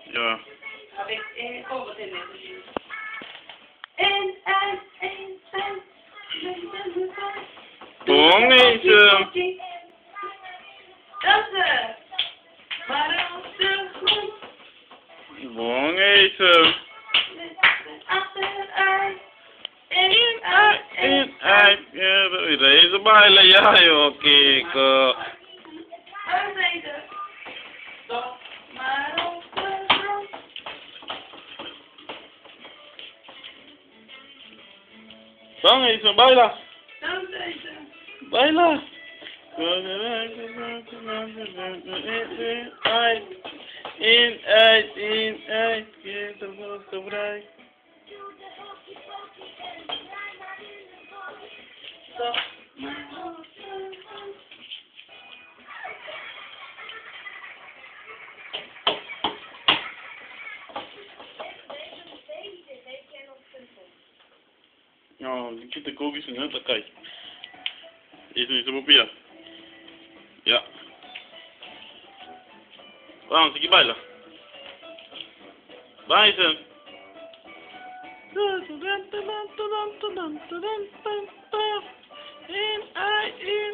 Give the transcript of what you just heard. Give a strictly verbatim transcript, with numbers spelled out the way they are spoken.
Ja. Heb ik in het in gezien. En, en, en, en. Kom Haysen. Dansen. Maar op de grond. Kom Haysen. Achteruit. In, uit, in, uit. Ja, deze bijlen. Ja joh, kijk. Uh. Uitreden. Stop. Maar op de grond. Dan Haysen, bijla. Dansen. Bijla. In, uit. In, uit, in, uit. Je bent er zo vrij. Stop. Maar op de grond. No, kita kogi sini tak kai. Ini semua pia. Ya. Vamos, aqui baila. Vai, Haysen. In, uit, in.